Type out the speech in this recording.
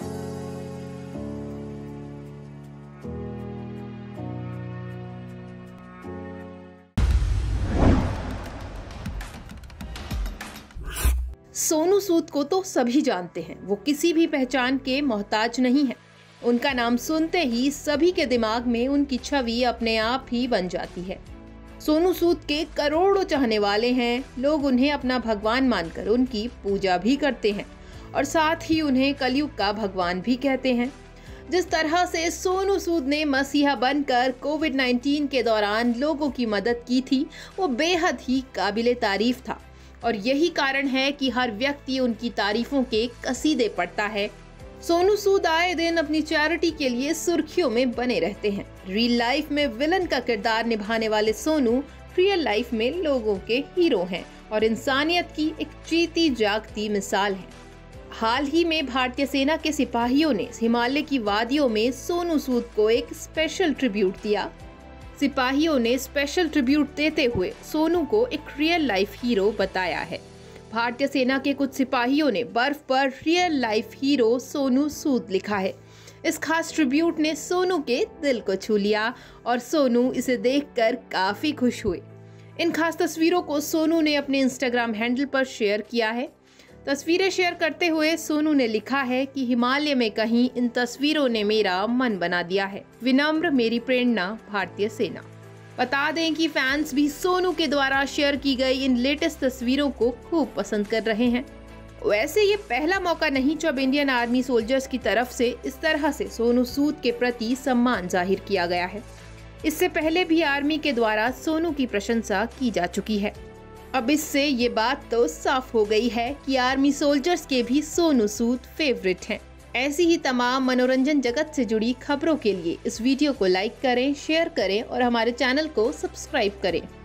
सोनू सूद को तो सभी जानते हैं, वो किसी भी पहचान के मोहताज नहीं है। उनका नाम सुनते ही सभी के दिमाग में उनकी छवि अपने आप ही बन जाती है। सोनू सूद के करोड़ों चाहने वाले हैं, लोग उन्हें अपना भगवान मानकर उनकी पूजा भी करते हैं और साथ ही उन्हें कलयुग का भगवान भी कहते हैं। जिस तरह से सोनू सूद ने मसीहा बनकर कोविड-19 के दौरान लोगों की मदद की थी, वो बेहद ही काबिले तारीफ था और यही कारण है कि हर व्यक्ति उनकी तारीफों के कसीदे पढ़ता है। सोनू सूद आए दिन अपनी चैरिटी के लिए सुर्खियों में बने रहते हैं। रियल लाइफ में विलन का किरदार निभाने वाले सोनू रियल लाइफ में लोगों के हीरो हैं और इंसानियत की एक जीती जागती मिसाल है। हाल ही में भारतीय सेना के सिपाहियों ने हिमालय की वादियों में सोनू सूद को एक स्पेशल ट्रिब्यूट दिया। सिपाहियों ने स्पेशल ट्रिब्यूट देते हुए सोनू को एक रियल लाइफ हीरो बताया है। भारतीय सेना के कुछ सिपाहियों ने बर्फ पर real life hero Sonu Sood लिखा है। इस खास ट्रिब्यूट ने सोनू के दिल को छू लिया और सोनू इसे देखकर काफी खुश हुए। इन खास तस्वीरों को सोनू ने अपने इंस्टाग्राम हैंडल पर शेयर किया है। तस्वीरें शेयर करते हुए सोनू ने लिखा है कि हिमालय में कहीं इन तस्वीरों ने मेरा मन बना दिया है। विनम्र मेरी प्रेरणा भारतीय सेना। बता दें कि फैंस भी सोनू के द्वारा शेयर की गई इन लेटेस्ट तस्वीरों को खूब पसंद कर रहे हैं। वैसे ये पहला मौका नहीं जब इंडियन आर्मी सोल्जर्स की तरफ से इस तरह से सोनू सूद के प्रति सम्मान जाहिर किया गया है। इससे पहले भी आर्मी के द्वारा सोनू की प्रशंसा की जा चुकी है। अब इससे ये बात तो साफ हो गई है कि आर्मी सोल्जर्स के भी सोनू सूद फेवरेट हैं। ऐसी ही तमाम मनोरंजन जगत से जुड़ी खबरों के लिए इस वीडियो को लाइक करें, शेयर करें और हमारे चैनल को सब्सक्राइब करें।